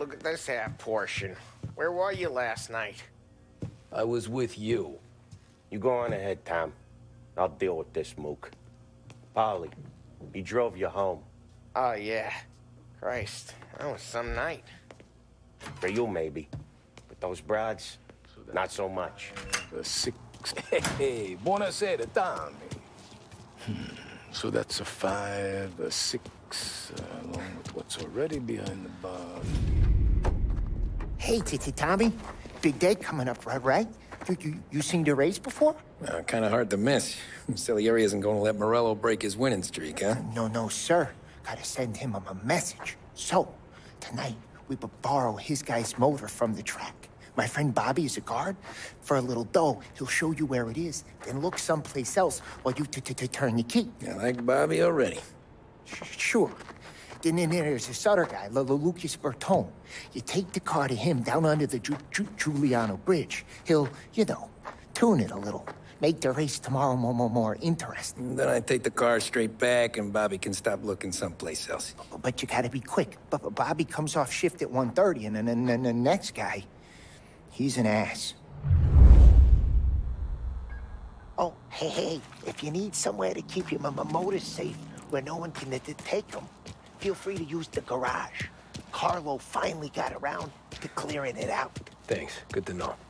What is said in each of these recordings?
Look at this half portion. Where were you last night? I was with you. You go on ahead, Tom. I'll deal with this mook. Polly, he drove you home. Oh, yeah. Christ, that was some night. For you, maybe. But those broads, not so much. A 6... Hey, buonasera, Tommy. So that's a 5, a 6, along with what's already behind the bar. Hey, Tommy. Big day coming up, right? You seen the race before? Kind of hard to miss. Salieri isn't going to let Morello break his winning streak, huh? No, sir. Gotta send him a message. So, tonight, we will borrow his guy's motor from the track. My friend Bobby is a guard. For a little dough, he'll show you where it is, then look someplace else while you turn the key. I like Bobby already. Sure. Then there's this other guy, Lucas Bertone. You take the car to him down under the Giuliano Bridge. He'll, tune it a little. Make the race tomorrow more interesting. Then I take the car straight back and Bobby can stop looking someplace else. But you gotta be quick. But Bobby comes off shift at 1:30, and then the next guy, he's an ass. Oh, hey, if you need somewhere to keep your motor safe where no one can take them, feel free to use the garage. Carlo finally got around to clearing it out. Thanks. Good to know.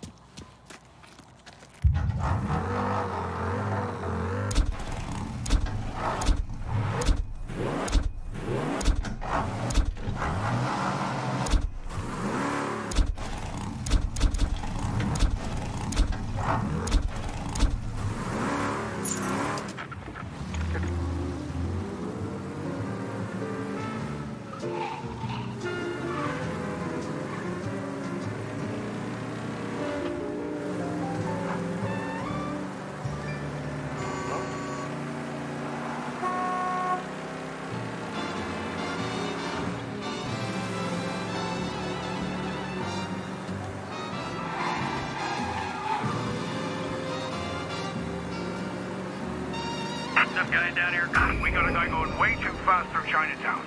Up, guy down here. We got a guy going way too fast through Chinatown.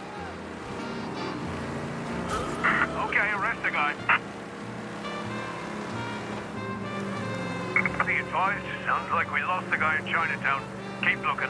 Okay, arrest the guy. Be advised, sounds like we lost the guy in Chinatown. Keep looking.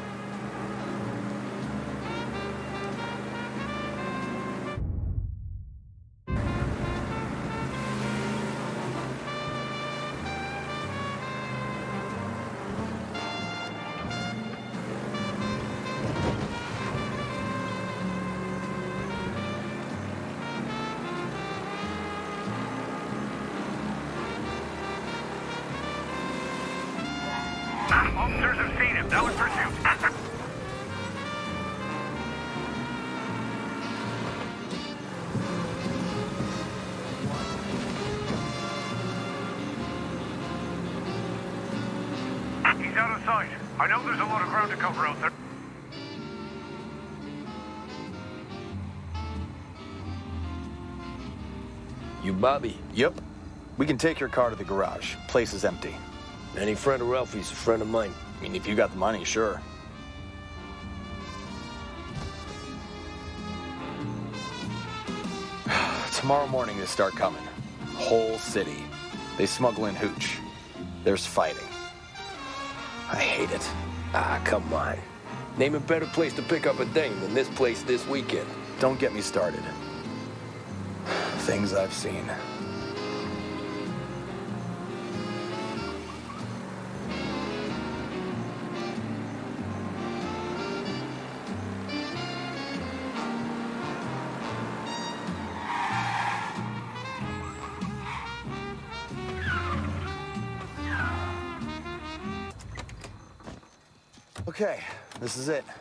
Officers have seen him. Now in pursuit. He's out of sight. I know there's a lot of ground to cover out there. You Bobby? Yep. We can take your car to the garage. Place is empty. Any friend of Ralphie's a friend of mine. I mean, if you got the money, sure. Tomorrow morning they start coming. Whole city. They smuggle in hooch. There's fighting. I hate it. Ah, come on. Name a better place to pick up a dame than this place this weekend. Don't get me started. Things I've seen. Okay, this is it.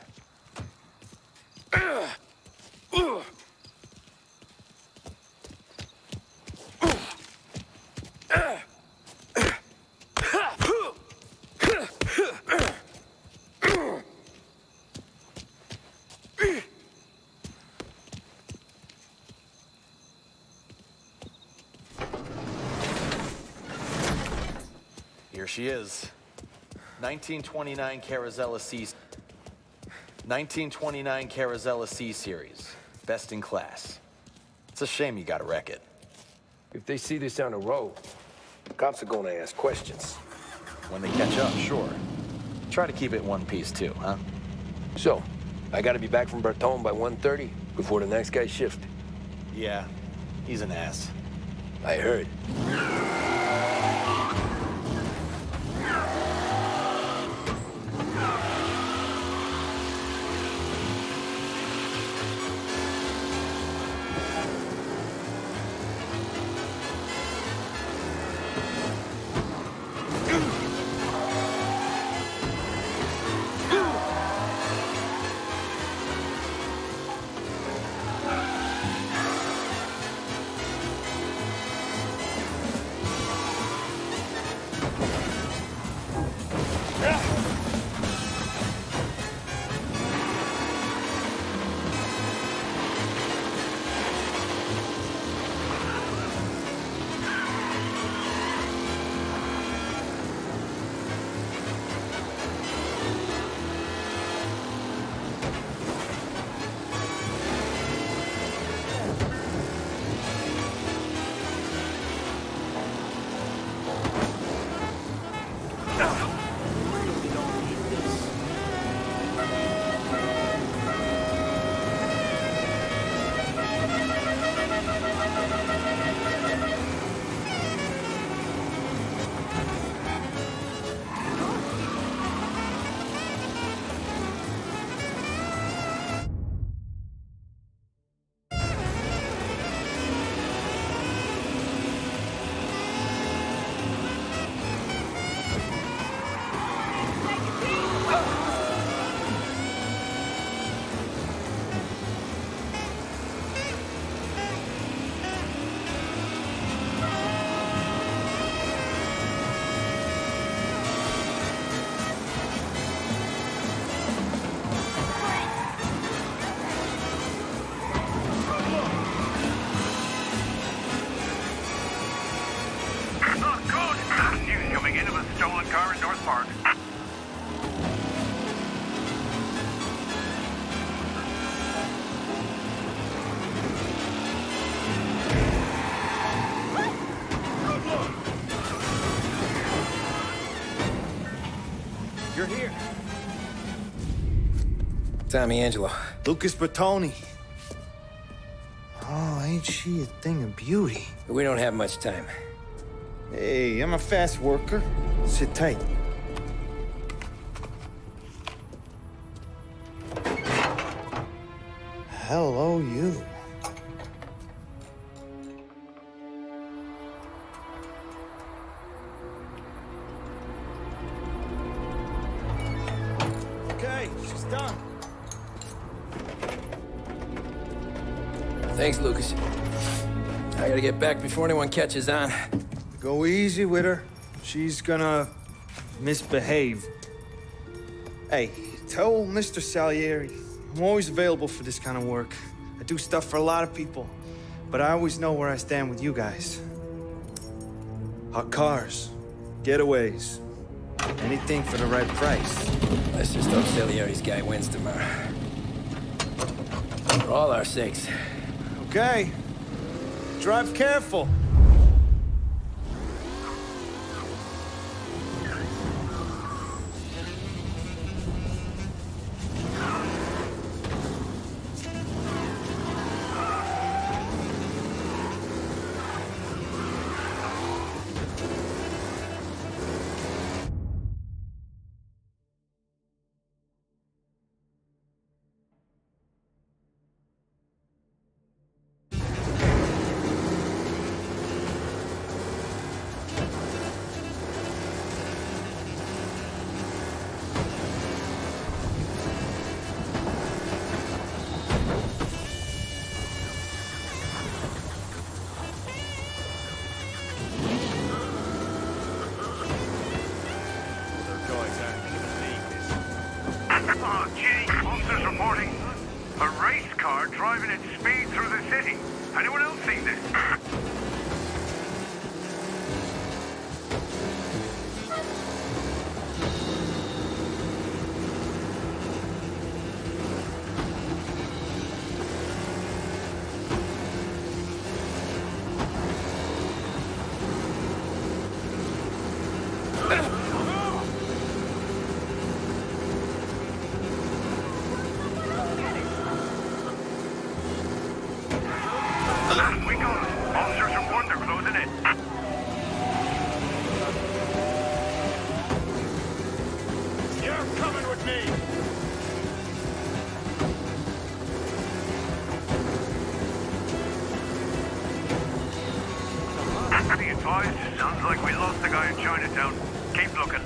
Here she is. 1929 Carazella C. 1929 Carazella C series. Best in class. It's a shame you gotta wreck it. If they see this on the road, cops are gonna ask questions. When they catch up, sure. Try to keep it one piece too, huh? So, I gotta be back from Bertone by 1:30 before the next guy's shift. Yeah, he's an ass. I heard. You're here. Tommy Angelo. Lucas Bertoni. Oh, ain't she a thing of beauty? We don't have much time. Hey, I'm a fast worker. Sit tight. Hello, you. Okay, she's done. Thanks, Lucas. I gotta get back before anyone catches on. Go easy with her. She's gonna misbehave. Hey, tell Mr. Salieri I'm always available for this kind of work. I do stuff for a lot of people, but I always know where I stand with you guys. Hot cars, getaways, anything for the right price. Let's just hope Salieri's guy wins tomorrow. For all our sakes. Okay. Drive careful. Oh, gee, officers reporting a race car driving at speed through the city. Anyone else seen this? Sounds like we lost the guy in Chinatown. Keep looking.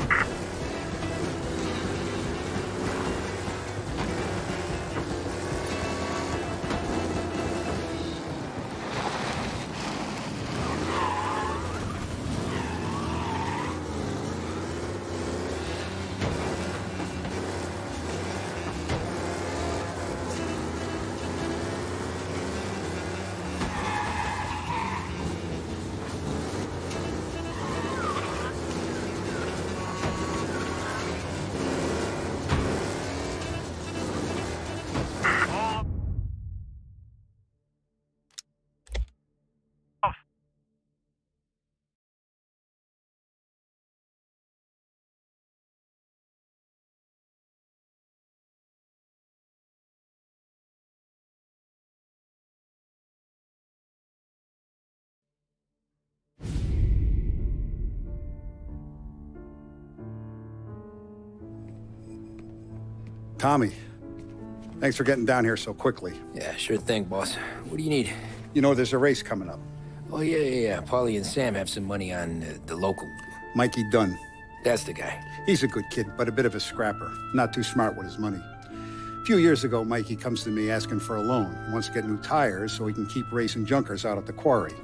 Tommy, thanks for getting down here so quickly. Yeah, sure thing, boss. What do you need? You know, there's a race coming up. Oh, yeah. Paulie and Sam have some money on the local. Mikey Dunn. That's the guy. He's a good kid, but a bit of a scrapper. Not too smart with his money. A few years ago, Mikey comes to me asking for a loan. He wants to get new tires so he can keep racing junkers out at the quarry.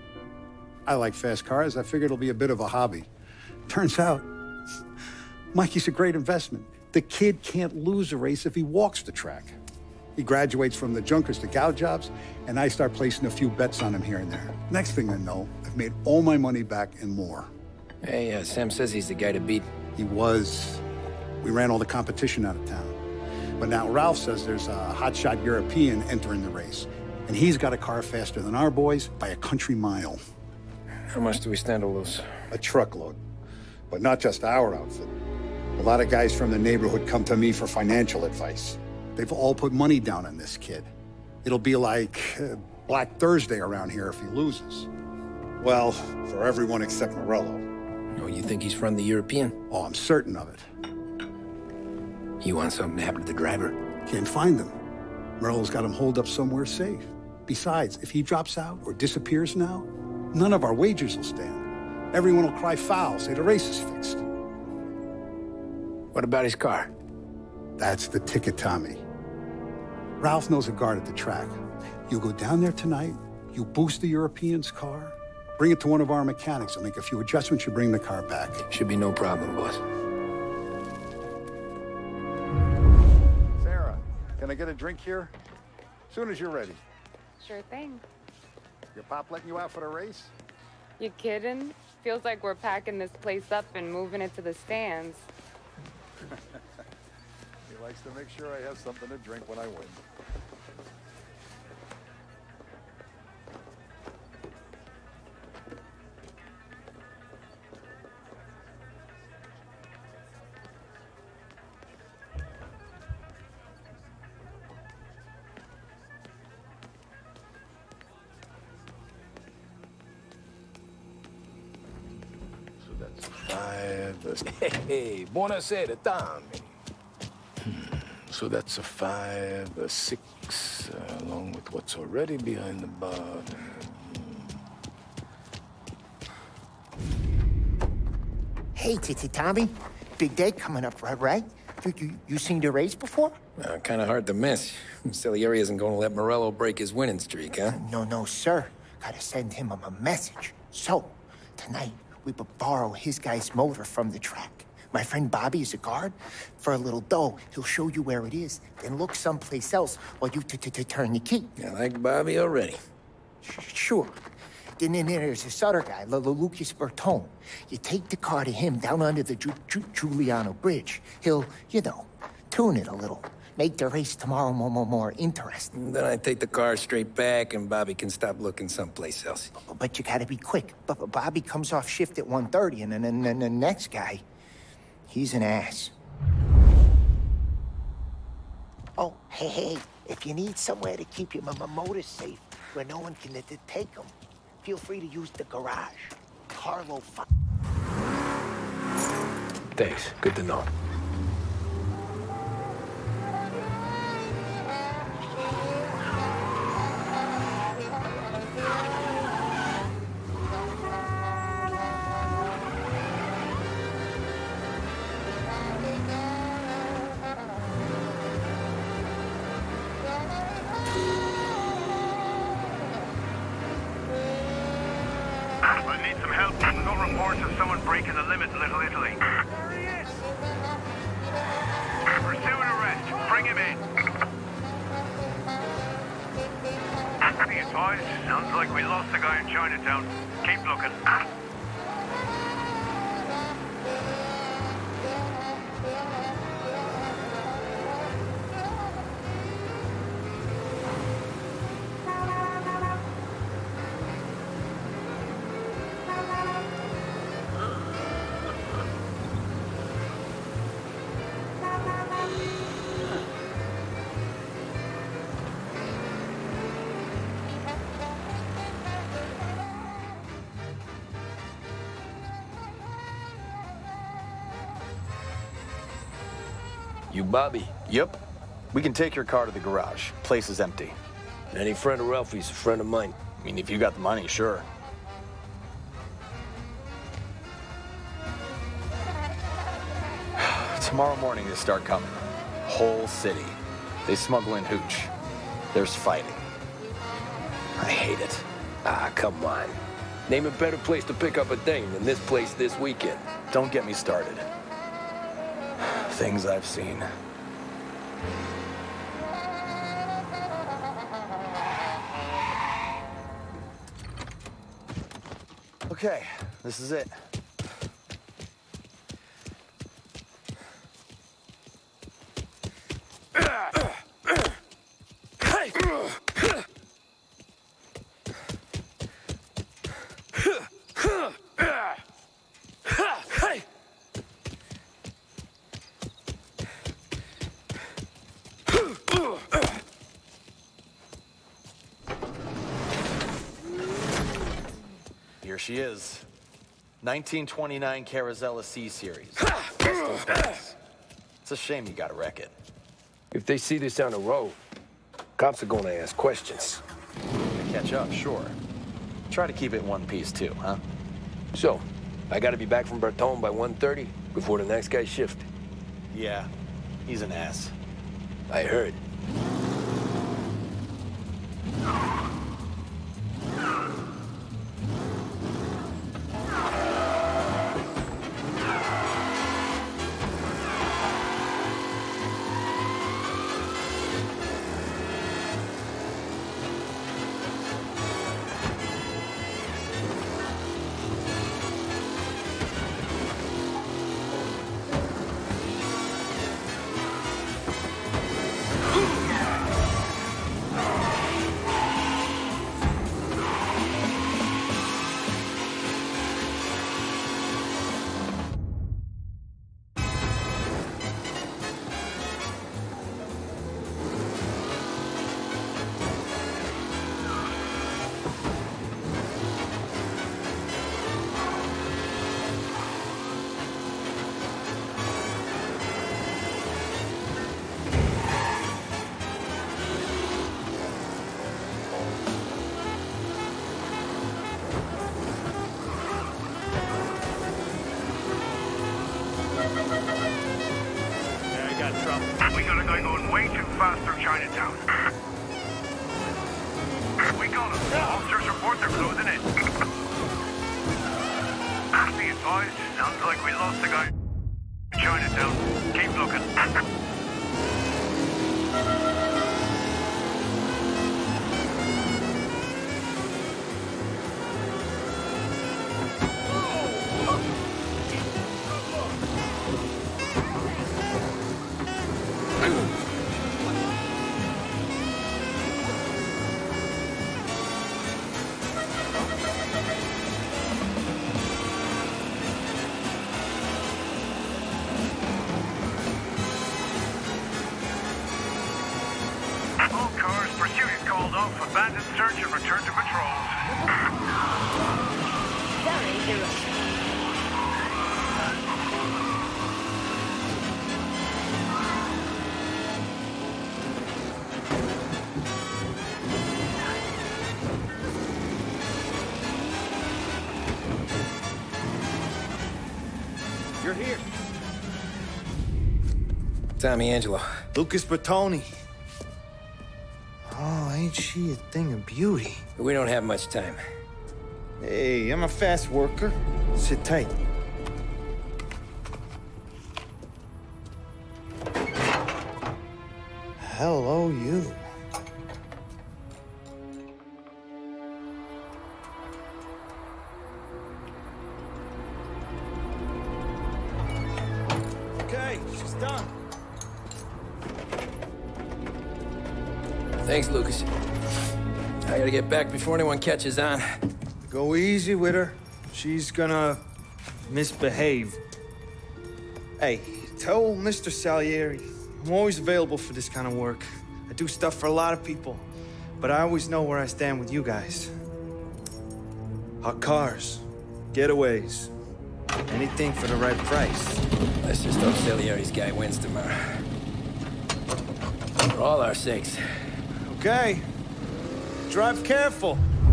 I like fast cars. I figured it'll be a bit of a hobby. Turns out, Mikey's a great investment. The kid can't lose a race if he walks the track. He graduates from the junkers to gal jobs, and I start placing a few bets on him here and there. Next thing I know, I've made all my money back and more. Hey, Sam says he's the guy to beat. He was. We ran all the competition out of town. But now Ralph says there's a hotshot European entering the race, and he's got a car faster than our boys by a country mile. How much do we stand to lose? A truckload. But not just our outfit. A lot of guys from the neighborhood come to me for financial advice. They've all put money down on this kid. It'll be like Black Thursday around here if he loses. Well, for everyone except Morello. Oh, you think he's from the European? Oh, I'm certain of it. You want something to happen to the driver? Can't find him. Morello's got him holed up somewhere safe. Besides, if he drops out or disappears now, none of our wagers will stand. Everyone will cry foul, say the race is fixed. What about his car? That's the ticket, Tommy. Ralph knows a guard at the track. You go down there tonight, you boost the European's car, bring it to one of our mechanics. He'll make a few adjustments, you bring the car back. Should be no problem, boss. Sarah, can I get a drink here? As soon as you're ready. Sure thing. Your pop letting you out for the race? You kidding? Feels like we're packing this place up and moving it to the stands. He likes to make sure I have something to drink when I win. So that's a 5. Hey, buonasera, Tommy. So that's a 5, a 6, along with what's already behind the bar. Hey, Tommy. Big day coming up, right? You seen the race before? Kind of hard to miss. Salieri isn't going to let Morello break his winning streak, huh? No, sir. Gotta send him a message. So, tonight, we borrow his guy's motor from the track. My friend Bobby is a guard. For a little dough, he'll show you where it is, then look someplace else while you turn the key. I like Bobby already. Sure. Then there's this other guy, Lucas Bertone. You take the car to him down under the Giuliano Bridge. He'll, tune it a little. Make the race tomorrow more interesting. Then I take the car straight back and Bobby can stop looking someplace else. But you gotta be quick. Bobby comes off shift at 1:30, and then the next guy, he's an ass. Oh, hey, if you need somewhere to keep your motor safe, where no one can take them, feel free to use the garage. Carlo. Thanks. Good to know. Need some help. No reports of someone breaking the limit in Little Italy. Pursue and arrest. Bring him in. Be advised. Sounds like we lost the guy in Chinatown. Keep looking. You Bobby? Yep. We can take your car to the garage. Place is empty. Any friend of Ralphie's a friend of mine. I mean, if you got the money, sure. Tomorrow morning they start coming. Whole city. They smuggle in hooch. There's fighting. I hate it. Ah, come on. Name a better place to pick up a dame than this place this weekend. Don't get me started. Things I've seen. Okay, this is it. Here she is. 1929 Carazella C-Series. It's a shame you gotta wreck it. If they see this on the road, cops are gonna ask questions. To catch up, sure. Try to keep it in one piece too, huh? So, I gotta be back from Bertone by 1:30 before the next guy's shift. Yeah, he's an ass. I heard. We got a guy going way too fast through Chinatown. We got him. Officers report they're closing in. Be advised. Sounds like we lost the guy in Chinatown. Keep looking. Abandon search and return to patrols. Very irresponsible. You're here. Tommy Angelo. Lucas Bertoni. Oh, ain't she a thing of beauty? We don't have much time. Hey, I'm a fast worker. Sit tight. Hello, you. Okay, she's done. Thanks, Lucas. I gotta get back before anyone catches on. Go easy with her. She's gonna misbehave. Hey, tell Mr. Salieri I'm always available for this kind of work. I do stuff for a lot of people, but I always know where I stand with you guys. Hot cars, getaways, anything for the right price. Let's just hope Salieri's guy wins tomorrow. For all our sakes. Okay. Drive careful.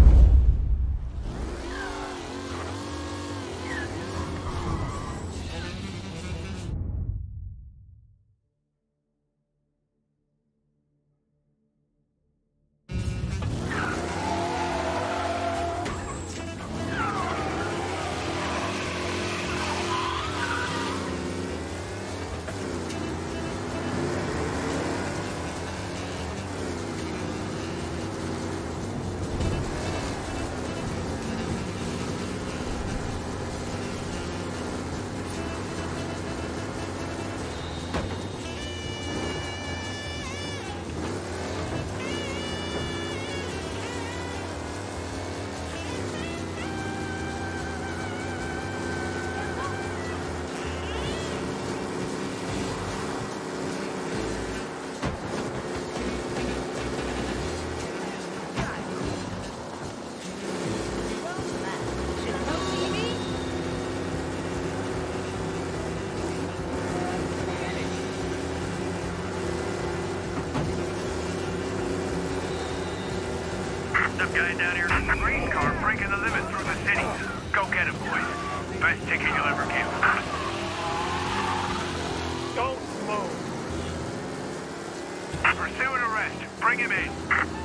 Guy down here in a race car breaking the limit through the city. Go get him, boys. Best ticket you'll ever give. Don't move. Pursue and arrest. Bring him in.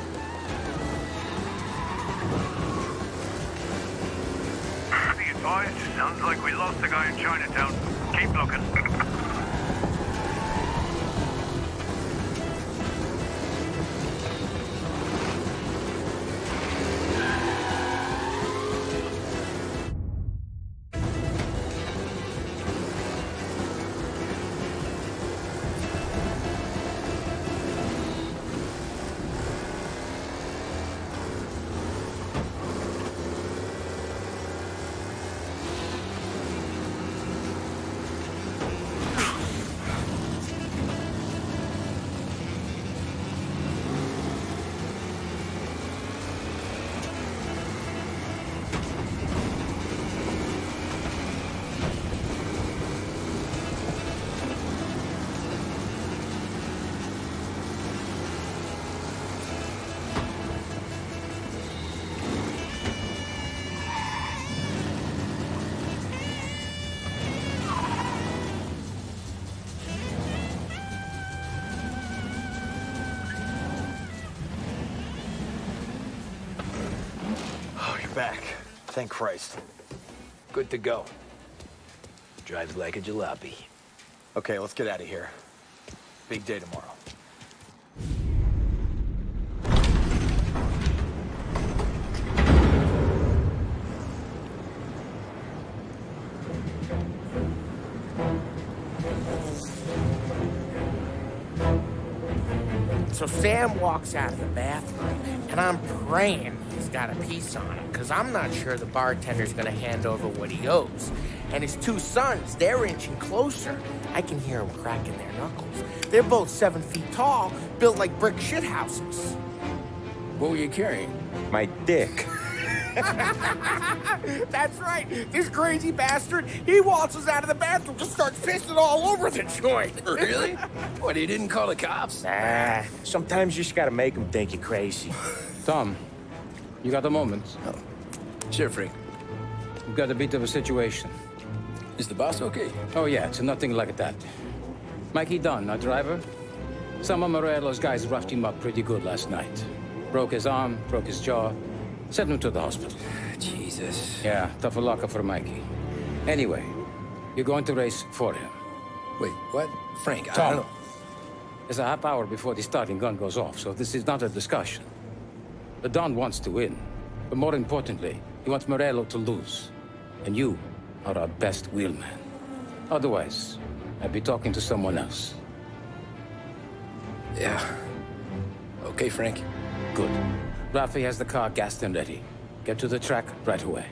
Be advised, sounds like we lost the guy in Chinatown. Keep looking. Back. Thank Christ. Good to go. Drives like a jalopy. Okay, let's get out of here. Big day tomorrow. So Sam walks out of the bathroom, and I'm praying he's got a piece on him, because I'm not sure the bartender's gonna hand over what he owes. And his two sons, they're inching closer. I can hear them cracking their knuckles. They're both 7 feet tall, built like brick shithouses. What were you carrying? My dick. That's right. This crazy bastard, he waltzes out of the bathroom, just starts pissing all over the joint. Really? What, he didn't call the cops? Nah, sometimes you just gotta make them think you're crazy. Tom, you got a moment? Oh. Sure, Frank. We've got a bit of a situation. Is the boss okay? Oh, yeah, it's nothing like that. Mikey Dunn, our driver. Some of Morello's guys roughed him up pretty good last night. Broke his arm, broke his jaw, sent him to the hospital. Jesus. Yeah, tougher luck for Mikey. Anyway, you're going to race for him. Wait, what? Frank, I Tom, don't... there's a half hour before the starting gun goes off, so this is not a discussion. The Don wants to win, but more importantly, he wants Morello to lose. And you are our best wheelman. Otherwise, I'd be talking to someone else. Yeah. Okay, Frank. Good. Rafi has the car gassed and ready. Get to the track right away.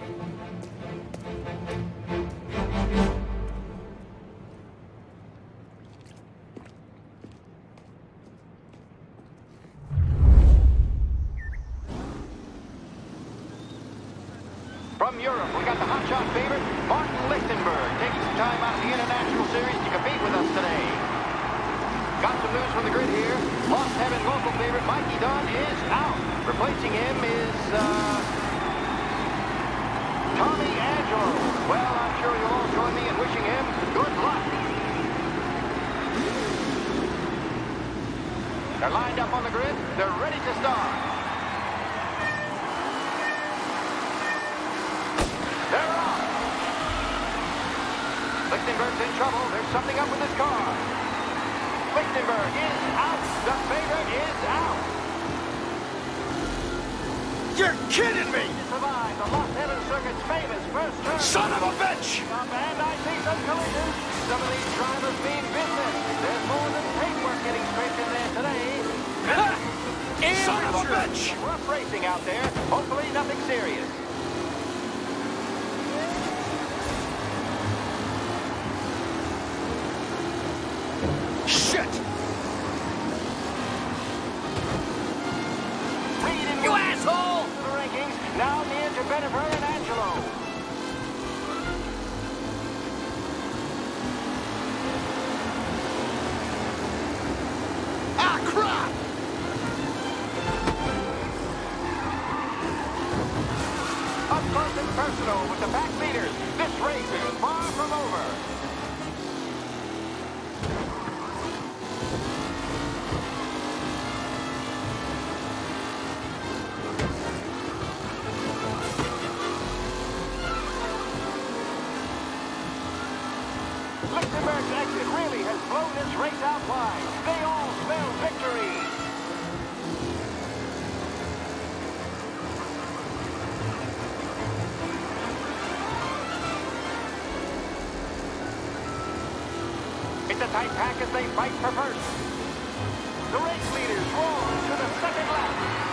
From Europe, we got the hotshot favorite, Martin Lichtenberg, taking some time out of the International Series to compete with us today. Got some news from the grid here. Lost Heaven local favorite, Mikey Dunn, is out. Replacing him is, Tommy Angelo. Well, I'm sure you'll all join me in wishing him good luck. They're lined up on the grid. They're ready to start. They're off. Lichtenberg's in trouble. There's something up with his car. Lichtenberg is out. The favorite is out. You're kidding me! Survive the Lost Heaven Circuit's famous first turn. Son of a bitch! And I see some collisions. Some of these drivers mean business. There's more than paintwork getting scraped in there today. Son of a bitch! Rough racing out there. Hopefully nothing serious. Shit! You asshole! The rankings now near to Bennifer and Angelo. Ah, crap! Up close and personal with the back leaders. This race is far from over. Lichtenberg's exit really has blown this race out wide. They all smell victory. It's a tight pack as they fight for first. The race leaders roll to the second lap.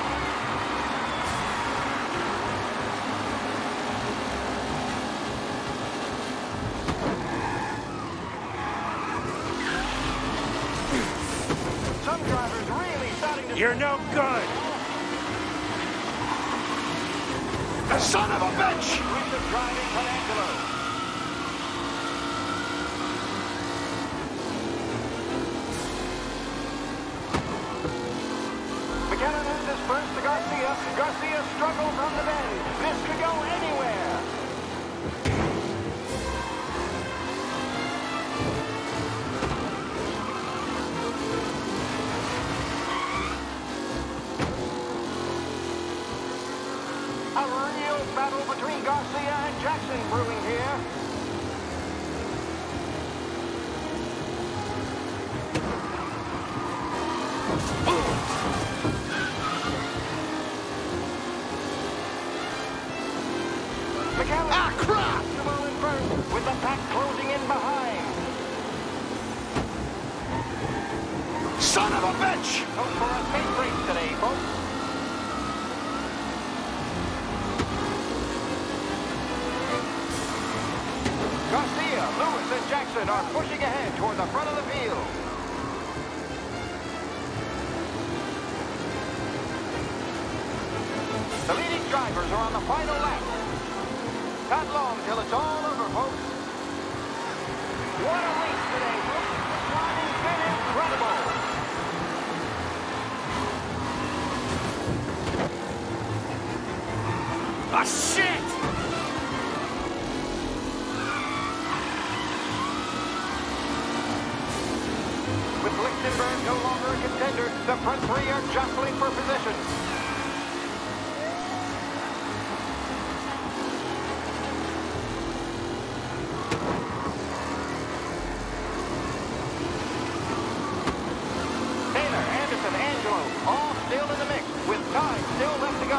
Some drivers really starting to... You're no good! The son of a bitch! With the driving from Angelo. McKenna loses first to Garcia. Garcia struggles on the bend. This could go anywhere. A real battle between Garcia and Jackson brewing here. McAllen. Ah, crap! In first, with the pack closing in behind. Son of a bitch! Hope for a safe race today, folks. Garcia, Lewis, and Jackson are pushing ahead toward the front of the field. The leading drivers are on the final lap. Not long till it's all over, folks. What a race today, folks. This driving's been incredible. Ah, shit! With Lichtenberg no longer a contender, the front three are jostling for position. with time still left to go.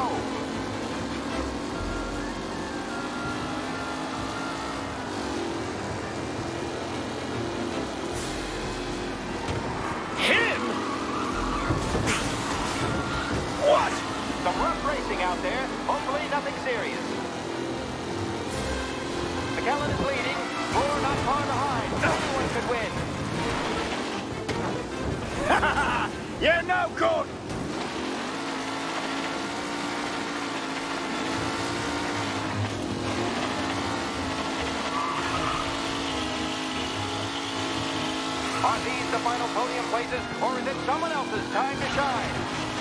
Him? What? Some rough racing out there. Hopefully nothing serious. McKellen is leading. Moore not far behind. Anyone could win. You're no good! Are these the final podium places, or is it someone else's time to shine?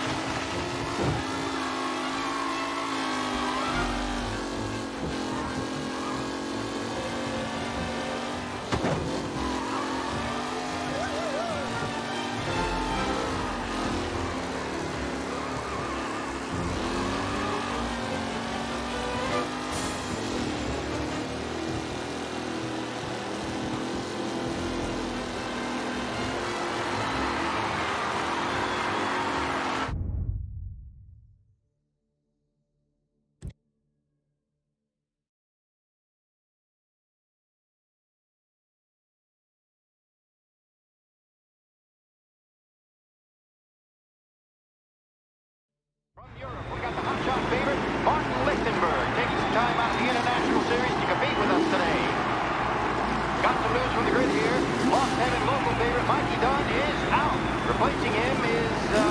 From Europe, we got the hotshot favorite, Martin Lichtenberg, taking some time out of the International Series to compete with us today. Got some news from the grid here. Lost Heaven local favorite, Mikey Dunn, is out. Replacing him is,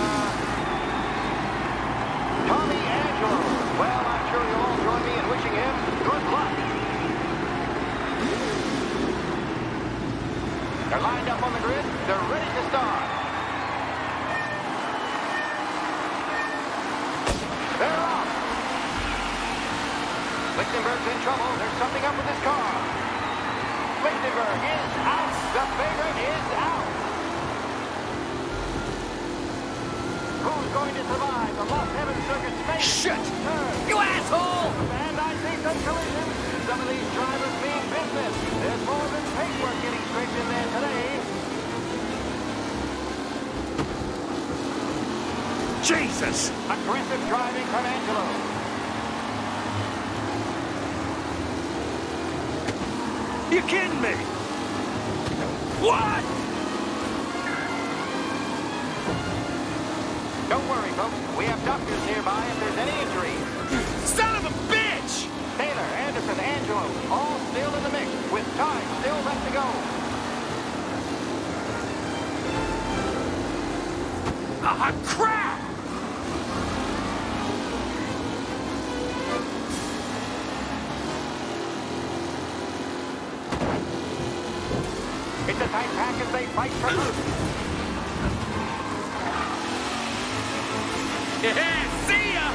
Tommy Angelo. Well, I'm sure you'll all join me in wishing him good luck. They're lined up on the grid. They're ready to start. They're off. Lichtenberg's in trouble. There's something up with this car. Lichtenberg is out. The favorite is out. Who's going to survive the Lost Heaven Circuit's fate? Shit! Turn. You asshole! And I see some collisions. Some of these drivers mean business. There's more than paintwork getting scraped in there today. Jesus! Aggressive driving from Angelo. You kidding me? What? Don't worry, folks. We have doctors nearby if there's any injuries. Son of a bitch! Taylor, Anderson, Angelo, all still in the mix, with time still left to go. Ah, crap! It's a tight pack as they fight for first. Yeah, see ya!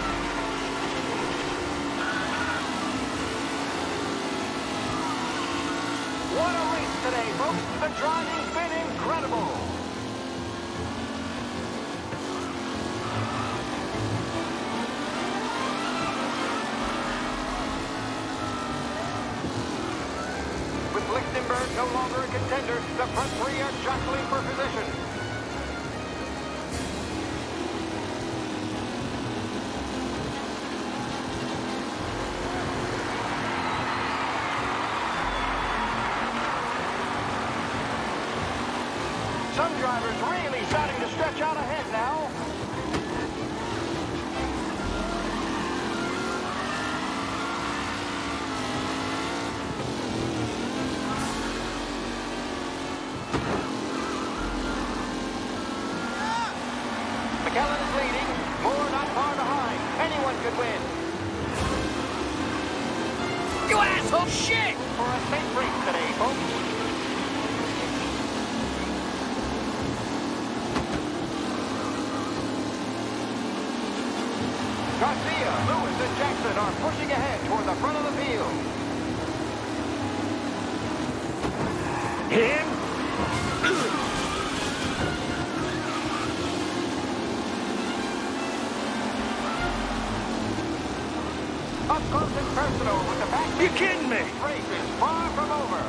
What a race today, folks. The driving's been incredible. With Lichtenberg no longer a contender, the front three are jostling for position. Some drivers really starting to stretch out ahead now. McKellen is leading. Moore not far behind. Anyone could win. You asshole! Shit! For a safe race today, folks. Garcia, Lewis, and Jackson are pushing ahead toward the front of the field. Him? Up close and personal with the back. You kidding me? This race is far from over.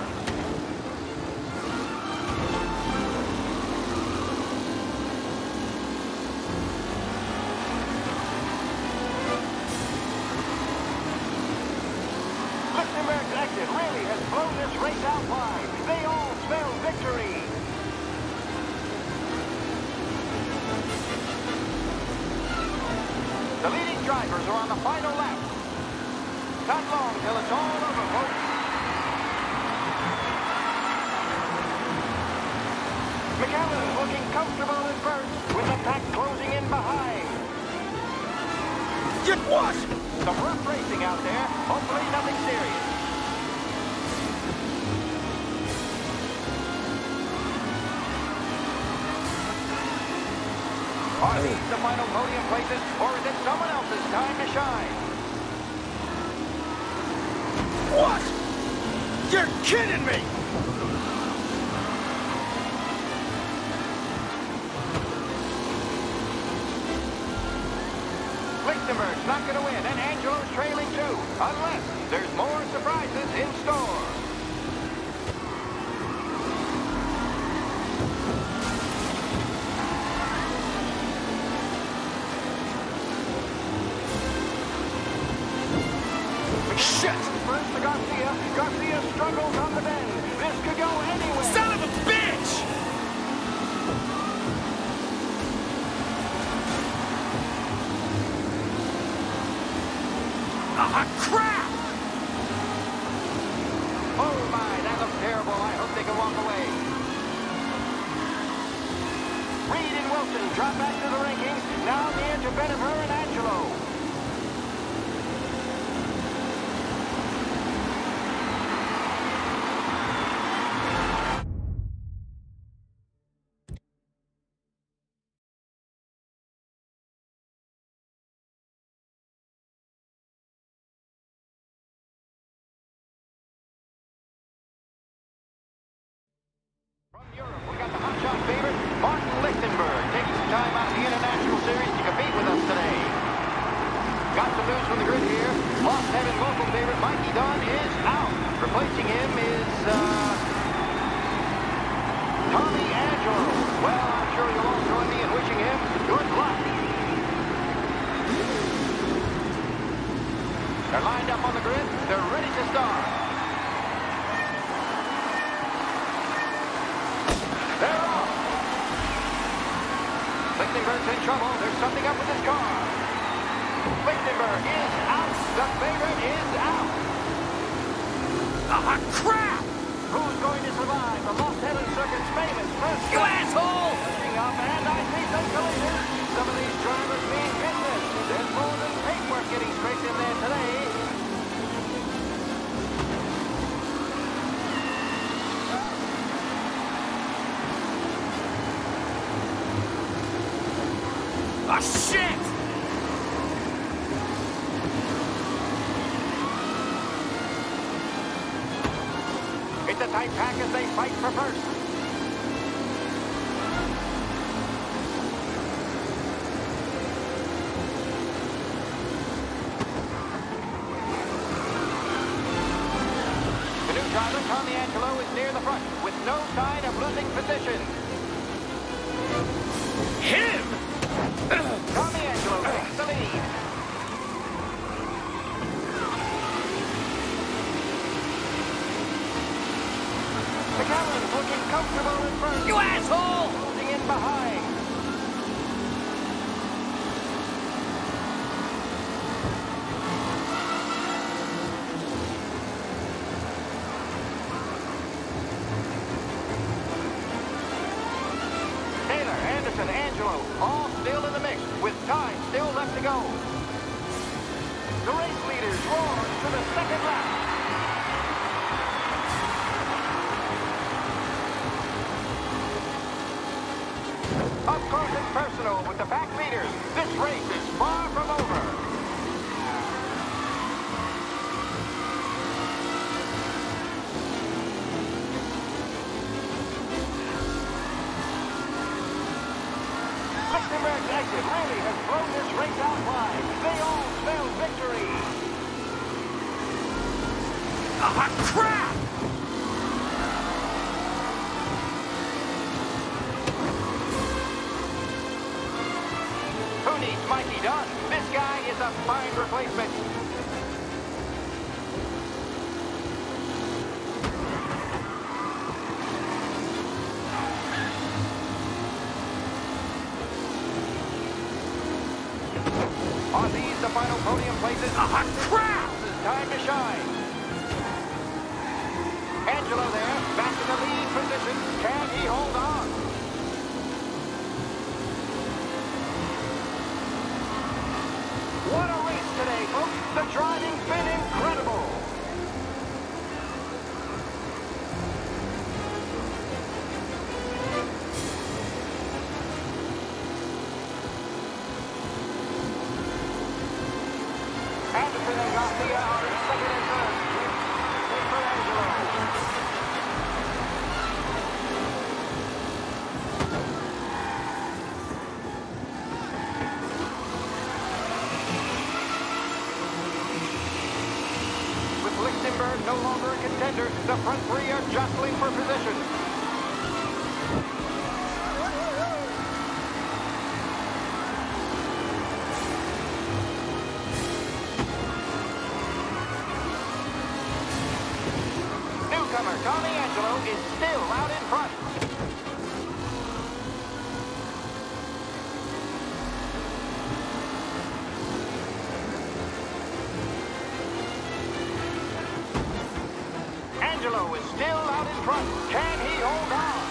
really has blown this race out wide. They all spell victory. The leading drivers are on the final lap. Not long till it's all over, folks. McAllen looking comfortable in first, with the pack closing in behind. Get what? Some rough racing out there. Hopefully nothing serious. Are these the final podium places, or is it someone else's time to shine? What? You're kidding me! Lichtenberg's not going to win, and Angelo's trailing too, unless there's more surprises in store. Shit! First to Garcia. Garcia struggles on the bend. This could go anywhere. Son of a bitch! Ah, crap! Oh my, that looks terrible. I hope they can walk away. Reed and Wilson drop back to the rankings. Now on the edge of Bennifer and Angelo. From Europe, we got the hotshot favorite, Martin Lichtenberg, taking some time out of the International Series to compete with us today. Got some news from the grid here. Lost Heaven local favorite Mikey Dunn is out. Replacing him is, Tommy Angelo. Well, I'm sure you'll all join me in wishing him good luck. They're lined up on the grid. They're ready to start. They're off. Lichtenberg's in trouble. There's something up with his car. Lichtenberg is out. The favorite is out. Ah, crap! Who's going to survive the Lost Heaven Circuit's famous first? You asshole! Pushing up, and I see some collisions. Some of these drivers mean business. There's more than paintwork getting scraped in there today. Ah, shit! It's a tight pack as they fight for first. The new driver, Tommy Angelo, is near the front with no sign of losing position. Him! Tommy Angelo takes the lead. McAllen's looking comfortable in front. You asshole! Closing in behind. Taylor, Anderson, Angelo, all still in the mix, with time still left to go. The race leaders roar to the second lap. Up close and personal with the pack leaders. This race is far from over. Lichtenberg's exit really has blown this race out wide. They all spell victory. Ah, crap! Who needs Mikey Dunn? This guy is a fine replacement. Are these the final podium places? Crap! It's time to shine. Angelo there, back in the lead position. Can he hold on? What a race today, folks. The driving's been incredible. Anderson and Garcia are in second and third. In for Angelo. With Lichtenberg no longer a contender, the front three are jostling for position. Newcomer Tommy Angelo is still out in front. Angelo is still out in front. Can he hold on?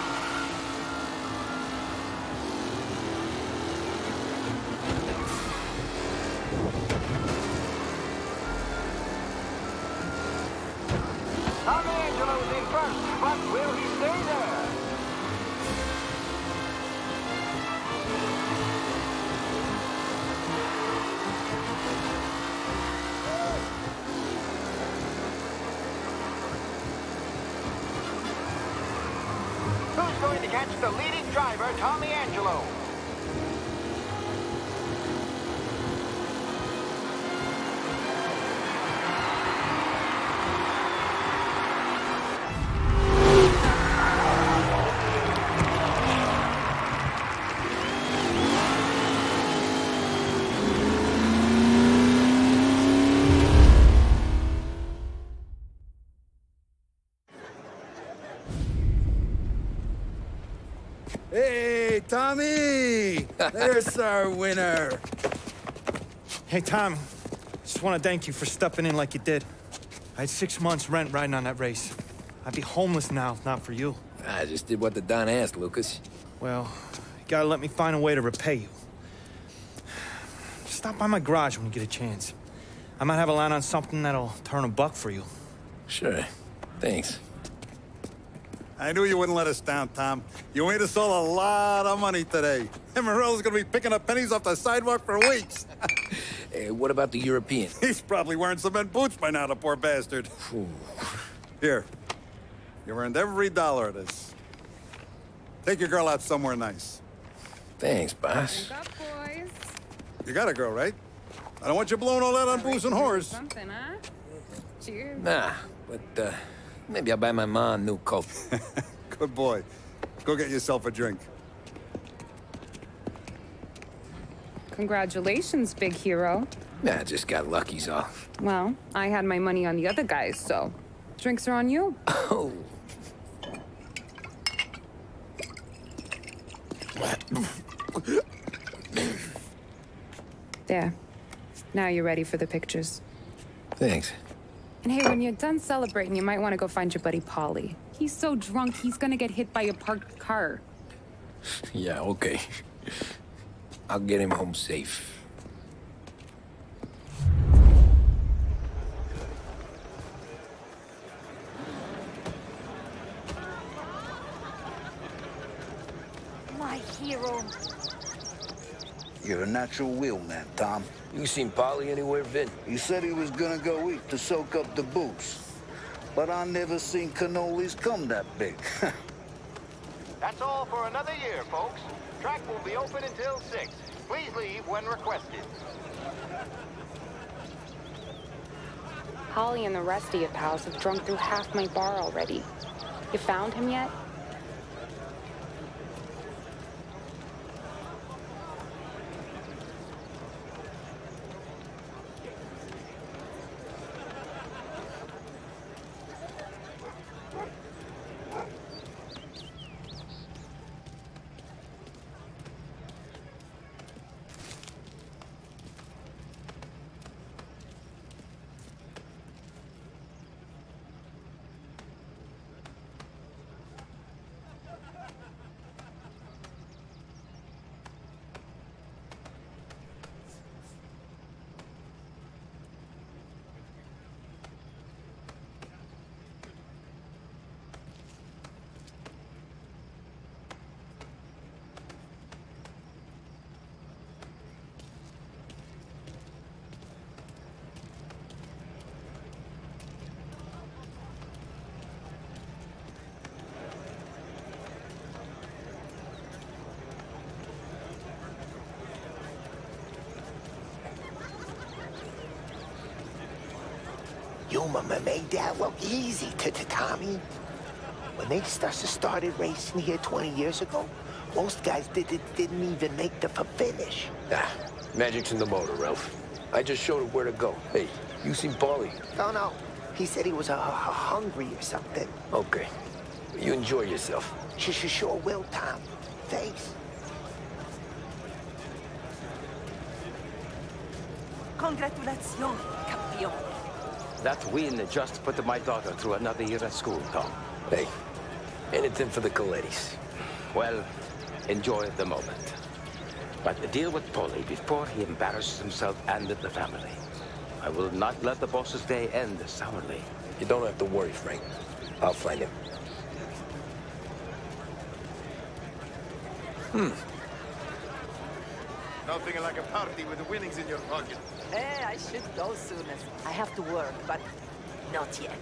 Tommy Angelo is in front, but will he stay there? Who's going to catch the leading driver, Tommy Angelo? Hey, Tommy! There's our winner. Hey, Tommy. Just want to thank you for stepping in like you did. I had 6 months rent riding on that race. I'd be homeless now if not for you. I just did what the Don asked, Lucas. Well, you gotta let me find a way to repay you. Stop by my garage when you get a chance. I might have a line on something that'll turn $1 for you. Sure. Thanks. I knew you wouldn't let us down, Tom. You made us all a lot of money today. And Morello's gonna be picking up pennies off the sidewalk for weeks. Hey, what about the European? He's probably wearing cement boots by now, the poor bastard. Here. You've earned every dollar of this. Take your girl out somewhere nice. Thanks, boss. Wake up, boys. You got a girl, right? I don't want you blowing all that on booze and whores. Something, huh? Cheers. Nah, but, maybe I'll buy my ma a new coat. Good boy. Go get yourself a drink. Congratulations, big hero. Nah, just got lucky's all. Well, I had my money on the other guys, so drinks are on you. Oh. There. Now you're ready for the pictures. Thanks. And hey, when you're done celebrating, you might want to go find your buddy Paulie. He's so drunk, he's gonna get hit by a parked car. Yeah, okay. I'll get him home safe. My hero. You're a natural wheelman, Tom. You seen Polly anywhere, Vin? He said he was gonna go eat to soak up the booze. But I never seen cannolis come that big. That's all for another year, folks. Track will be open until 6. Please leave when requested. Holly and the rest of your pals have drunk through half my bar already. You found him yet? You made that look easy, Tommy. When they started racing here 20 years ago, most guys didn't even make the finish. Ah, magic's in the motor, Ralph. I just showed him where to go. Hey, you seen Paulie? No. He said he was hungry or something. Okay. You enjoy yourself. Sure will, Tom. Thanks. Congratulations, campeón. That win just put my daughter through another year at school, Tom. Hey, anything for the Colettis. Well, enjoy the moment. But deal with Paulie before he embarrasses himself and the family. I will not let the boss's day end sourly. You don't have to worry, Frank. I'll find him. Nothing like a party with the winnings in your pocket. I should go soon as I have to work, but not yet.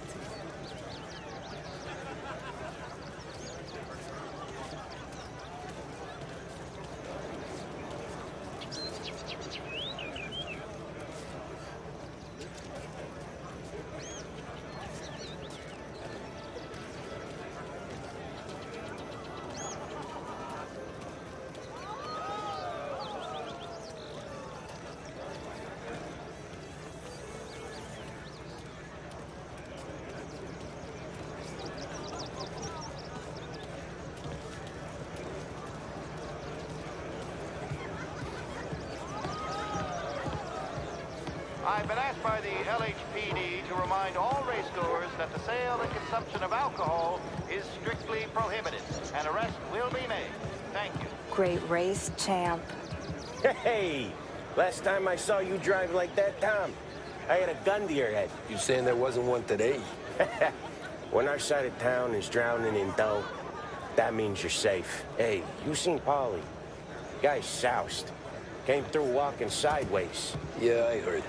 I've been asked by the LHPD to remind all racegoers that the sale and consumption of alcohol is strictly prohibited. An arrest will be made. Thank you. Great race, champ. Hey, last time I saw you drive like that, Tom, I had a gun to your head. You saying there wasn't one today? When our side of town is drowning in dough, that means you're safe. Hey, you seen Paulie? Guy's soused. Came through walking sideways. Yeah, I heard.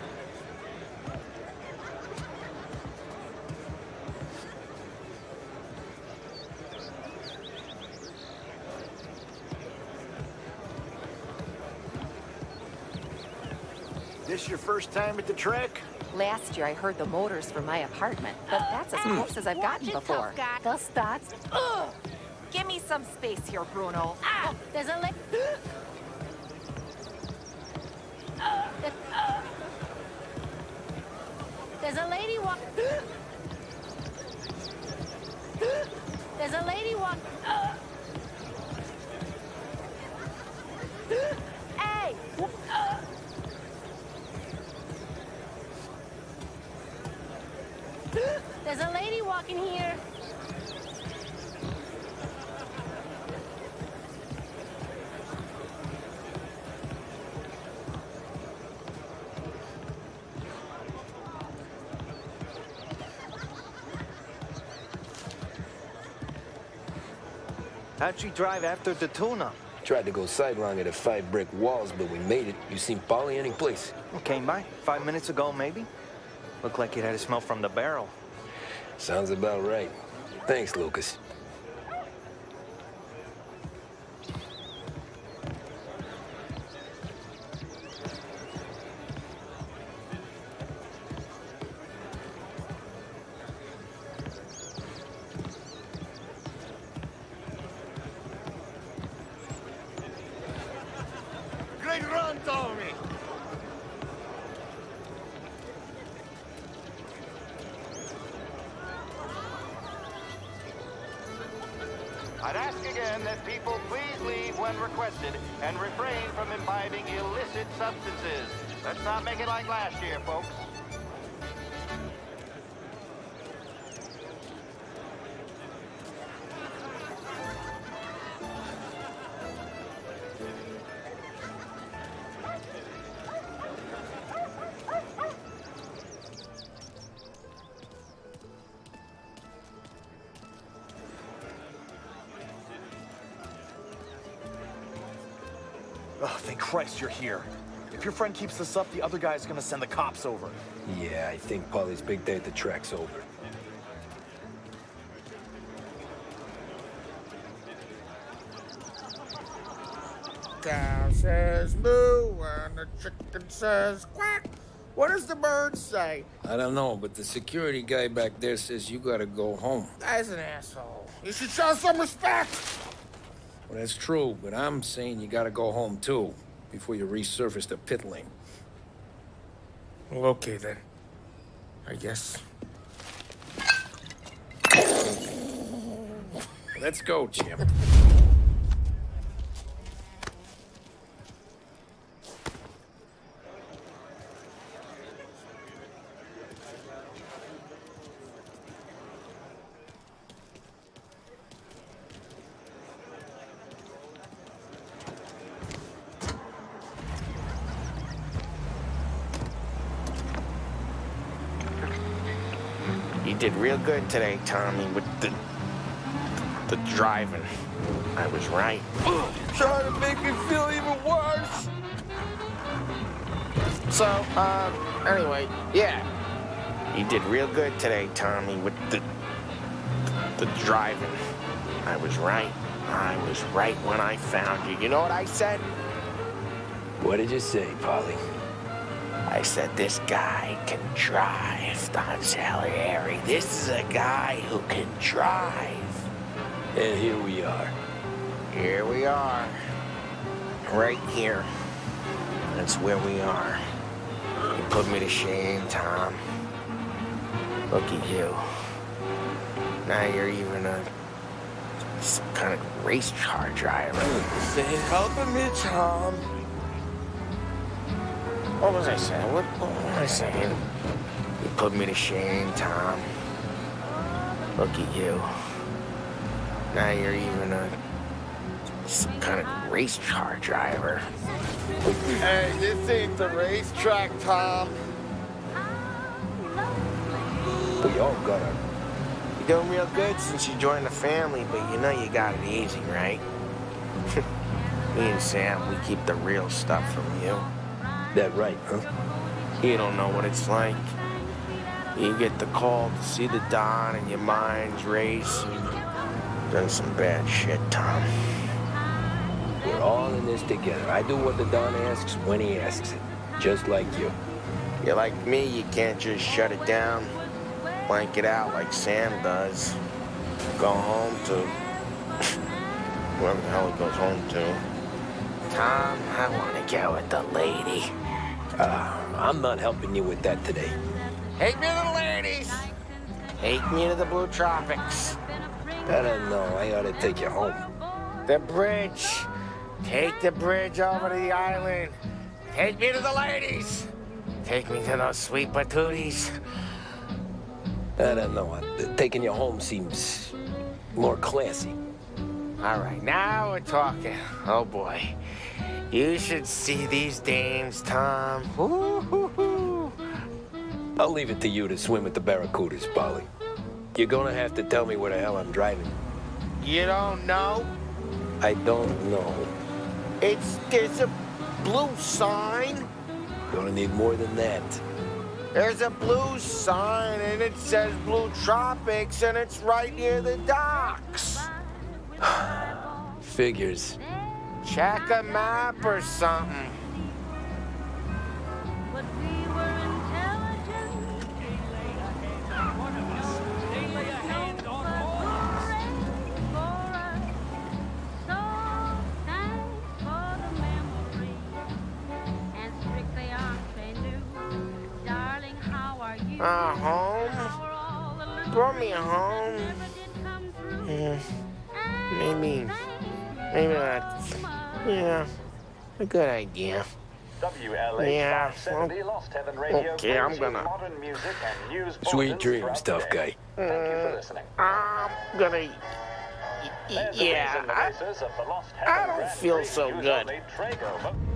This your first time at the track? Last year I heard the motors from my apartment, but that's as close as I've gotten before. The stats. Ugh! Give me some space here, Bruno. Ah! There's a There's a lady walk. There's a lady walk. Hey! There's a lady walking here. How'd she drive after the tuna? Tried to go sidelong at the 5 brick walls, but we made it. You seen Paulie any place? Came by 5 minutes ago, maybe. Looked like it had a smell from the barrel. Sounds about right. Thanks, Lucas. Great run, Tommy! I'd ask again that people please leave when requested and refrain from imbibing illicit substances. Let's not make it like last year, folks. Oh, thank Christ you're here. If your friend keeps this up, the other guy's gonna send the cops over. Yeah, I think Paulie's big day at the track's over. Cow says moo and the chicken says quack. What does the bird say? I don't know, but the security guy back there says you gotta go home. Guy's an asshole. You should show some respect. Well, that's true, but I'm saying you gotta go home, too, before you resurface the pit lane. Well, okay, then. I guess. Let's go, Jim. You did real good today, Tommy, with the driving. I was right. Trying to make me feel even worse. So, anyway, yeah. You did real good today, Tommy, with the driving. I was right. I was right when I found you. You know what I said? What did you say, Paulie? I said, this guy can drive, Don Salieri. This is a guy who can drive. And here we are. Here we are. Right here. That's where we are. You put me to shame, Tom. Look at you. Now you're even some kind of race car driver. Say helping me, Tom. What was I saying? What was I saying? You put me to shame, Tom. Look at you. Now you're even some kind of race car driver. Hey, this ain't the racetrack, Tom. We all got it. You're doing real good since you joined the family, but you know you got it easy, right? Me and Sam, we keep the real stuff from you. That right, huh? You don't know what it's like. You get the call to see the Don and your mind's race. You've done some bad shit, Tom. We're all in this together. I do what the Don asks when he asks it. Just like you. You're like me, you can't just shut it down, blank it out like Sam does. Go home to whoever the hell he goes home to. Tom, I want to get with the lady. I'm not helping you with that today. Take me to the ladies. Take me to the Blue Tropics. I don't know. I ought to take you home. The bridge. Take the bridge over to the island. Take me to the ladies. Take me to those sweet patooties. I don't know. Taking you home seems more classy. All right, now we're talking. Oh, boy. You should see these dames, Tom. Ooh. I'll leave it to you to swim with the Barracudas, Paulie. You're gonna have to tell me where the hell I'm driving. You don't know? I don't know. There's a blue sign. Gonna need more than that. There's a blue sign, and it says Blue Tropics, and it's right near the docks. Figures. Check a map or something. Home? Brought me home. Maybe that's, a good idea. WLA Yeah, 570 Lost Heaven Radio okay, I'm gonna... modern music and news Sweet dreams, tough guy. Thank you for listening. I'm gonna... Yeah, I don't feel so good.